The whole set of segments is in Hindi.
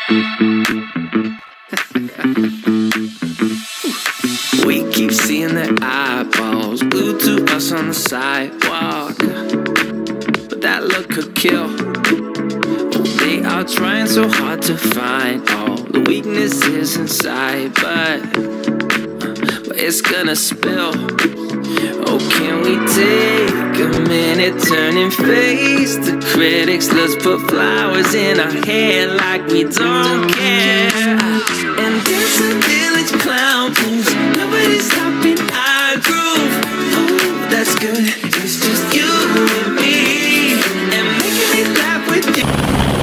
We keep seeing their eyeballs glued to us on the sidewalk, but that look could kill. Oh, they are trying so hard to find all the weaknesses inside, but it's gonna spill. Oh, can we take a minute, turn and face the critics? Let's put flowers in our hair like we don't care. And dance a village clown pose. Nobody's stopping our groove. Oh, that's good. It's just you and me, and making me laugh with you.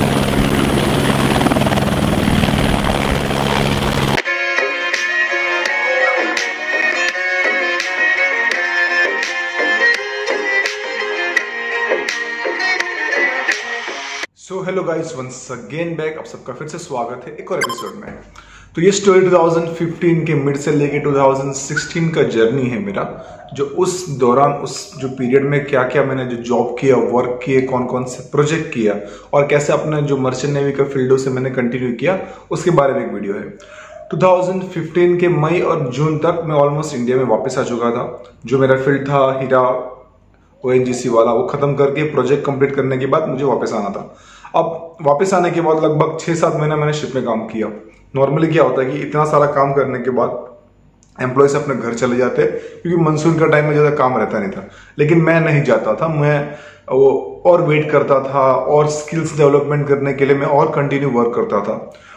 So hello guys, once again back. आप सबका फिर से स्वागत है एक और एपिसोड में। तो ये स्टोरी 2015 के मिड से लेके 2016 का जर्नी है मेरा, जो उस दौरान उस जो पीरियड में क्या क्या मैंने जो जॉब किया, वर्क किए, कौन कौन से प्रोजेक्ट किया और कैसे अपने जो मर्चेंट नेवी का फील्डों से मैंने कंटिन्यू किया, उसके बारे में एक वीडियो है। 2015 के मई और जून तक मैं ऑलमोस्ट इंडिया में वापस आ चुका था। जो मेरा फील्ड था हीरा ONGC वाला, वो खत्म करके प्रोजेक्ट कंप्लीट करने के बाद मुझे वापस आना था। अब वापस आने के बाद लगभग 6-7 महीना मैंने शिप में काम किया। नॉर्मली क्या होता है कि इतना सारा काम करने के बाद एम्प्लॉयज अपने घर चले जाते हैं, क्योंकि मानसून का टाइम में ज्यादा काम रहता नहीं था। लेकिन मैं नहीं जाता था, मैं वो और वेट करता था और स्किल्स डेवलपमेंट करने के लिए मैं और कंटिन्यू वर्क करता था।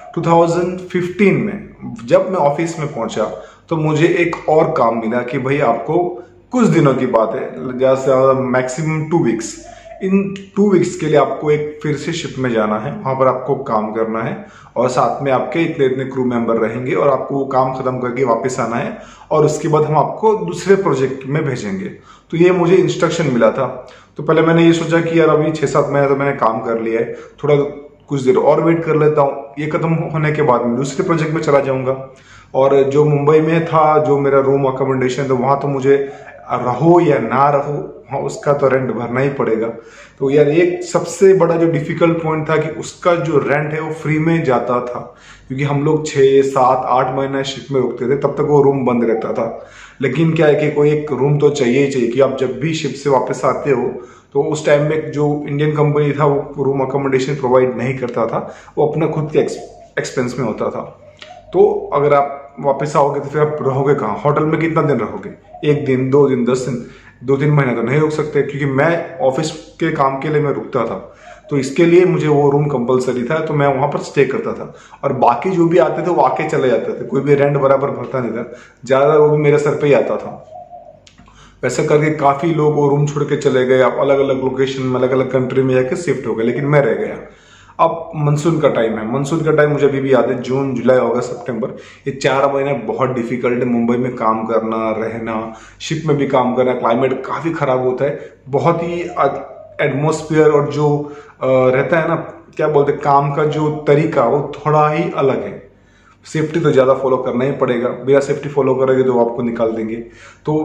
2015 में जब मैं ऑफिस में पहुंचा तो मुझे एक और काम मिला कि भाई आपको कुछ दिनों की बात है, ज्यादा से ज्यादा मैक्सिमम 2 वीक्स, इन 2 वीक्स के लिए आपको एक फिर से शिप में जाना है, वहां पर आपको काम करना है और साथ में आपके इतने इतने क्रू मेंबर रहेंगे और आपको वो काम खत्म करके वापस आना है और उसके बाद हम आपको दूसरे प्रोजेक्ट में भेजेंगे। तो ये मुझे इंस्ट्रक्शन मिला था। तो पहले मैंने ये सोचा कि यार अभी 6-7 महीने तो मैंने काम कर लिया है, थोड़ा कुछ देर और वेट कर लेता हूँ, ये खत्म होने के बाद मैं दूसरे प्रोजेक्ट में चला जाऊंगा। और जो मुंबई में था, जो मेरा रूम अकोमोडेशन था, वहां तो मुझे रहो या ना रहो, हाँ उसका तो रेंट भरना ही पड़ेगा। तो यार एक सबसे बड़ा जो डिफिकल्ट पॉइंट था कि उसका जो रेंट है वो फ्री में जाता था, क्योंकि हम लोग 6-7-8 महीने शिप में रुकते थे, तब तक वो रूम बंद रहता था। लेकिन क्या है कि कोई एक रूम तो चाहिए ही चाहिए, कि आप जब भी शिप से वापस आते हो तो उस टाइम में जो इंडियन कंपनी था वो रूम अकोमोडेशन प्रोवाइड नहीं करता था, वो अपना खुद के एक्सपेंस में होता था। तो अगर आप वापस आओगे तो फिर आप रहोगे कहाँ? होटल में कितना दिन रहोगे? 1 दिन, 2 दिन, 10 दिन, 2-3 महीने तो नहीं रुक सकते, क्योंकि मैं ऑफिस के काम के लिए मैं रुकता था। तो इसके लिए मुझे वो रूम कंपलसरी था, तो मैं वहां पर स्टे करता था। और बाकी जो भी आते थे वो आके चले जाते थे, कोई भी रेंट बराबर भरता नहीं था, ज्यादा वो भी मेरे सर पे ही आता था। वैसा करके काफी लोग वो रूम छोड़ के चले गए, आप अलग अलग लोकेशन में, अलग अलग कंट्री में जाके शिफ्ट हो गए, लेकिन मैं रह गया। अब मानसून का टाइम है, मानसून का टाइम मुझे अभी भी याद है, जून, जुलाई, अगस्त, सितंबर, ये 4 महीने बहुत डिफिकल्ट है। मुंबई में काम करना, रहना, शिप में भी काम करना, क्लाइमेट काफी खराब होता है, बहुत ही एटमोस्फियर और जो रहता है ना, क्या बोलते हैं, काम का जो तरीका वो थोड़ा ही अलग है। सेफ्टी तो ज्यादा फॉलो करना ही पड़ेगा, बिना सेफ्टी फॉलो करोगे तो आपको निकाल देंगे। तो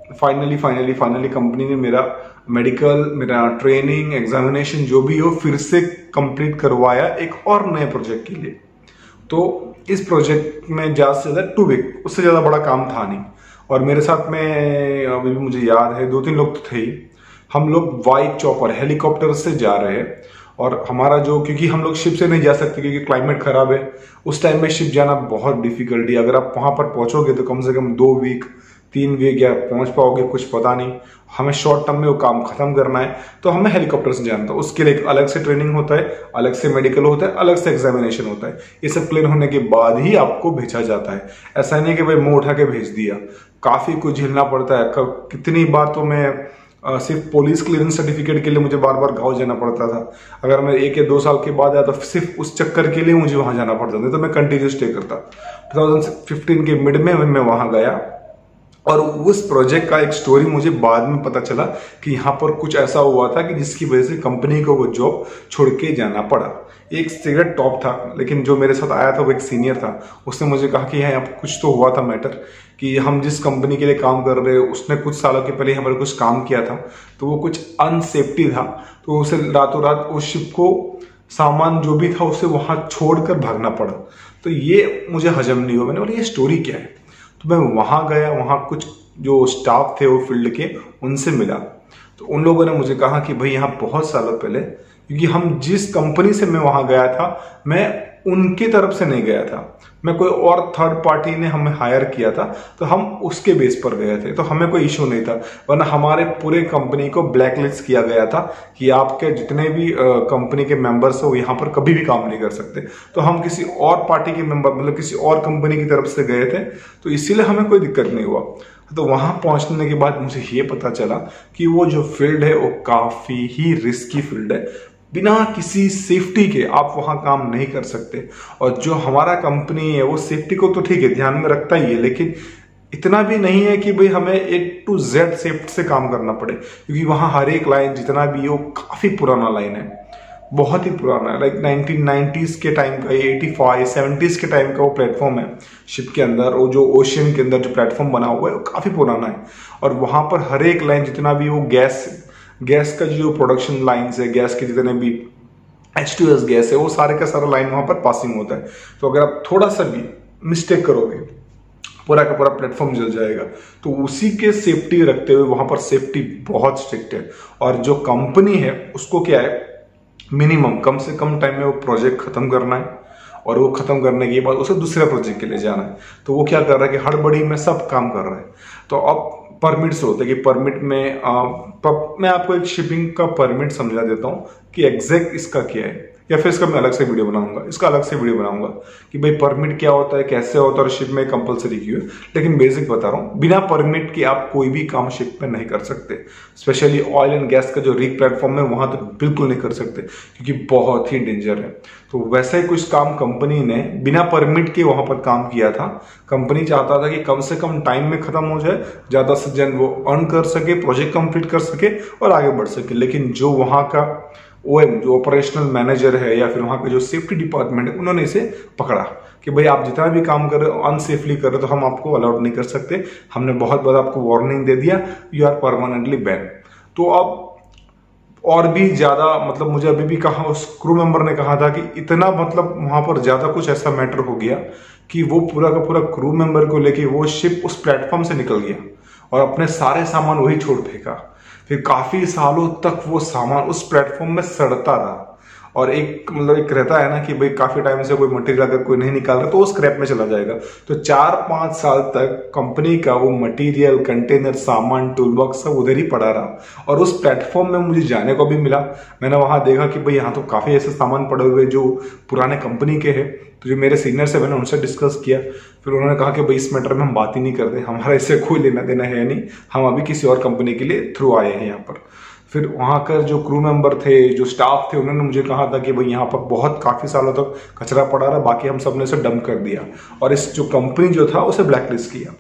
फाइनली कंपनी ने मेरा मेडिकल, मेरा ट्रेनिंग, एग्जामिनेशन जो भी हो फिर से कंप्लीट करवाया एक और नए प्रोजेक्ट के लिए। तो इस प्रोजेक्ट में ज्यादा से ज्यादा 2 वीक, उससे ज्यादा बड़ा काम था नहीं। और मेरे साथ में अभी भी मुझे याद है 2-3 लोग तो थे ही। हम लोग वाइट चॉपर हेलीकॉप्टर से जा रहे हैं और हमारा जो, क्योंकि हम लोग शिप से नहीं जा सकते क्योंकि क्लाइमेट खराब है, उस टाइम में शिप जाना बहुत डिफिकल्टी। अगर आप वहां पर पहुंचोगे तो कम से कम 2 वीक, 3 वीक या पहुंच पाओगे कुछ पता नहीं। हमें शॉर्ट टर्म में वो काम खत्म करना है, तो हमें हेलीकॉप्टर से जाना था। उसके लिए एक अलग से ट्रेनिंग होता है, अलग से मेडिकल होता है, अलग से एग्जामिनेशन होता है। ये सब क्लियर होने के बाद ही आपको भेजा जाता है। ऐसा नहीं कि भाई मुंह उठा के भेज दिया, काफी कुछ झेलना पड़ता है। कितनी बार तो मैं सिर्फ पुलिस क्लियरेंस सर्टिफिकेट के लिए मुझे बार बार गाँव जाना पड़ता था। अगर मैं 1 या 2 साल के बाद आया तो सिर्फ उस चक्कर के लिए मुझे वहां जाना पड़ता था, तो मैं कंटिन्यू स्टे करता। 2015 के मिड में मैं वहां गया और उस प्रोजेक्ट का एक स्टोरी मुझे बाद में पता चला कि यहाँ पर कुछ ऐसा हुआ था कि जिसकी वजह से कंपनी को वो जॉब छोड़ के जाना पड़ा। एक सिगरेट टॉप था, लेकिन जो मेरे साथ आया था वो एक सीनियर था। उसने मुझे कहा कि यहाँ पर कुछ तो हुआ था मैटर, कि हम जिस कंपनी के लिए काम कर रहे हैं उसने कुछ सालों के पहले हमारे कुछ काम किया था, तो वो कुछ अनसेफ्टी था। तो उसे रातों रात उस शिप को सामान जो भी था उसे वहां छोड़कर भागना पड़ा। तो ये मुझे हजम नहीं हुआ। मैंने बोला ये स्टोरी क्या है। तो मैं वहां गया, वहां कुछ जो स्टाफ थे वो फील्ड के, उनसे मिला। तो उन लोगों ने मुझे कहा कि भाई यहाँ बहुत सालों पहले, क्योंकि हम जिस कंपनी से मैं वहां गया था, मैं उनकी तरफ से नहीं गया था, मैं कोई और थर्ड पार्टी ने हमें हायर किया था, तो हम उसके बेस पर गए थे, तो हमें कोई इशू नहीं था। वरना हमारे पूरे कंपनी को ब्लैकलिस्ट किया गया था कि आपके जितने भी कंपनी के मेंबर्स हो यहाँ पर कभी भी काम नहीं कर सकते। तो हम किसी और पार्टी के मेंबर, मतलब किसी और कंपनी की तरफ से गए थे, तो इसीलिए हमें कोई दिक्कत नहीं हुआ। तो वहां पहुंचने के बाद मुझे ये पता चला कि वो जो फील्ड है वो काफी ही रिस्की फील्ड है। बिना किसी सेफ्टी के आप वहां काम नहीं कर सकते। और जो हमारा कंपनी है वो सेफ्टी को तो ठीक है ध्यान में रखता ही है, लेकिन इतना भी नहीं है कि भाई हमें A to Z सेफ्टी से काम करना पड़े, क्योंकि वहां हर एक लाइन जितना भी हो काफी पुराना लाइन है, बहुत ही पुराना है। लाइक 1990s के टाइम का, 85 70s के टाइम का वो प्लेटफॉर्म है शिप के अंदर। वो जो ओशियन के अंदर जो प्लेटफॉर्म बना हुआ है वो काफी पुराना है। और वहां पर हर एक लाइन जितना भी वो गैस का जो प्रोडक्शन लाइन्स है, गैस के जितने भी H2S गैस है, वो सारे का सारा लाइन वहां पर पासिंग होता है। तो अगर आप थोड़ा सा भी मिस्टेक करोगे पूरा का पूरा प्लेटफॉर्म जल जाएगा। तो उसी के सेफ्टी रखते हुए वहां पर सेफ्टी बहुत स्ट्रिक्ट है। और जो कंपनी है उसको क्या है, मिनिमम कम से कम टाइम में वो प्रोजेक्ट खत्म करना है, और वो खत्म करने के बाद उसे दूसरे प्रोजेक्ट के लिए जाना है। तो वो क्या कर रहा है कि हड़बड़ी में सब काम कर रहा है। तो अब परमिट्स होते हैं कि परमिट में मैं आपको एक शिपिंग का परमिट समझा देता हूं कि एग्जैक्ट इसका क्या है, या फिर इसका मैं अलग से वीडियो बनाऊंगा, इसका अलग से वीडियो बनाऊंगा कि भाई परमिट क्या होता है, कैसे होता है और शिप में कंपलसरी क्यों है। लेकिन बेसिक बता रहा हूं, बिना परमिट के आप कोई भी काम शिप में नहीं कर सकते। स्पेशली ऑयल एंड गैस का जो रिग प्लेटफॉर्म है वहां तो बिल्कुल नहीं कर सकते, क्योंकि बहुत ही डेंजर है। तो वैसे ही कुछ काम कंपनी ने बिना परमिट के वहां पर काम किया था। कंपनी चाहता था कि कम से कम टाइम में खत्म हो जाए, ज्यादा से ज्यादा वो अर्न कर सके, प्रोजेक्ट कंप्लीट कर सके और आगे बढ़ सके। लेकिन जो वहां का OM जो ऑपरेशनल मैनेजर है या फिर वहां का जो सेफ्टी डिपार्टमेंट है, उन्होंने इसे पकड़ा कि भाई आप जितना भी काम कर रहे हो अनसेफली कर रहे हो तो हम आपको अलाउड नहीं कर सकते। हमने बहुत बार आपको वार्निंग दे दिया, यू आर परमानेंटली बैन। तो अब और भी ज्यादा मतलब मुझे अभी भी कहा, उस क्रू मेंबर ने कहा था कि इतना मतलब वहां पर ज्यादा कुछ ऐसा मैटर हो गया कि वो पूरा का पूरा क्रू मेंबर को लेके वो शिप उस प्लेटफॉर्म से निकल गया और अपने सारे सामान वही छोड़ फेंका। फिर काफी सालों तक वो सामान उस प्लेटफॉर्म में सड़ता रहा। और एक मतलब एक रहता है ना कि भाई काफी टाइम से कोई मटेरियल अगर कोई नहीं निकाल रहा तो वो स्क्रैप में चला जाएगा। तो 4-5 साल तक कंपनी का वो मटेरियल, कंटेनर, सामान, टूल बॉक्स सब उधर ही पड़ा रहा। और उस प्लेटफॉर्म में मुझे जाने को भी मिला। मैंने वहां देखा कि भाई यहाँ तो काफी ऐसे सामान पड़े हुए जो पुराने कंपनी के हैं। तो जो मेरे सीनियर्स है मैंने उनसे डिस्कस किया। फिर उन्होंने कहा कि भाई इस मैटर में हम बात ही नहीं करते, हमारा इससे कोई लेना देना है नहीं, हम अभी किसी और कंपनी के लिए थ्रू आए हैं यहाँ पर। फिर वहां का जो क्रू मेंबर थे, जो स्टाफ थे, उन्होंने मुझे कहा था कि भाई यहाँ पर बहुत काफी सालों तक कचरा पड़ा रहा, बाकी हम सबने इसे डंप कर दिया और इस जो कंपनी जो था उसे ब्लैकलिस्ट किया।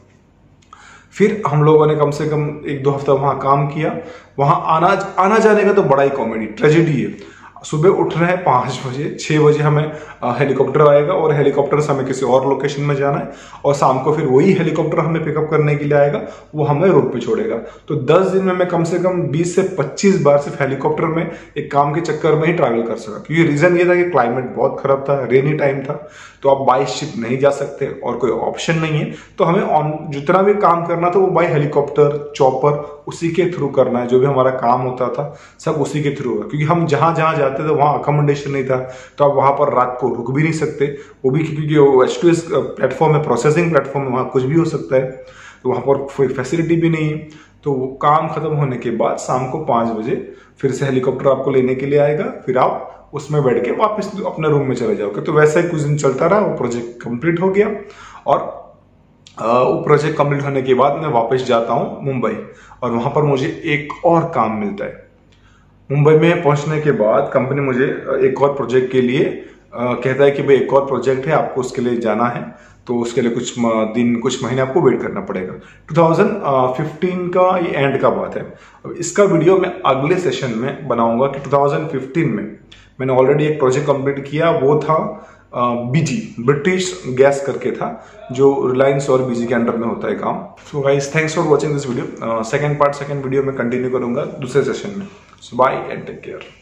फिर हम लोगों ने कम से कम 1-2 हफ्ता वहां काम किया। वहां आना जाने का तो बड़ा ही कॉमेडी ट्रेजेडी है। सुबह उठ रहे हैं 5 बजे, 6 बजे हमें हेलीकॉप्टर आएगा और हेलीकॉप्टर से हमें किसी और लोकेशन में जाना है और शाम को फिर वही हेलीकॉप्टर हमें पिकअप करने के लिए आएगा, वो हमें रोड पे छोड़ेगा। तो 10 दिन में मैं कम से कम 20 से 25 बार सिर्फ हेलीकॉप्टर में एक काम के चक्कर में ही ट्रैवल कर सका, क्योंकि रीजन ये था कि क्लाइमेट बहुत खराब था, रेनी टाइम था, तो आप बाई शिप नहीं जा सकते और कोई ऑप्शन नहीं है। तो हमें जितना भी काम करना था वो बाई हेलीकॉप्टर, चॉपर, उसी के थ्रू करना है। जो भी हमारा काम होता था सब उसी के थ्रू है, क्योंकि हम जहां जहां जाते थे वहां अकोमोडेशन नहीं था, तो आप वहां पर रात को रुक भी नहीं सकते। वो भी क्योंकि H2S प्लेटफॉर्म है, प्रोसेसिंग प्लेटफॉर्म है, वहां कुछ भी हो सकता है, तो वहां पर कोई फैसिलिटी भी नहीं है। तो काम खत्म होने के बाद शाम को 5 बजे फिर से हेलीकॉप्टर आपको लेने के लिए आएगा, फिर आप उसमें बैठ के वापस अपने रूम में चले जाओगे। तो वैसा ही कुछ दिन चलता रहा, वो प्रोजेक्ट कंप्लीट हो गया और वो प्रोजेक्ट कंप्लीट होने के बाद मैं वापस जाता हूँ मुंबई और वहां पर मुझे एक और काम मिलता है। मुंबई में पहुंचने के बाद कंपनी मुझे एक और प्रोजेक्ट के लिए कहता है कि भाई एक और प्रोजेक्ट है, आपको उसके लिए जाना है, तो उसके लिए कुछ दिन कुछ महीने आपको वेट करना पड़ेगा। 2015 का ये एंड का बात है। अब इसका वीडियो मैं अगले सेशन में बनाऊंगा कि 2015 में मैंने ऑलरेडी एक प्रोजेक्ट कंप्लीट किया, वो था बीजी, ब्रिटिश गैस करके था, जो रिलायंस और बीजी के अंडर में होता है काम। So guys, thanks for watching this video. Second video में कंटिन्यू करूंगा दूसरे सेशन में। So bye and take care.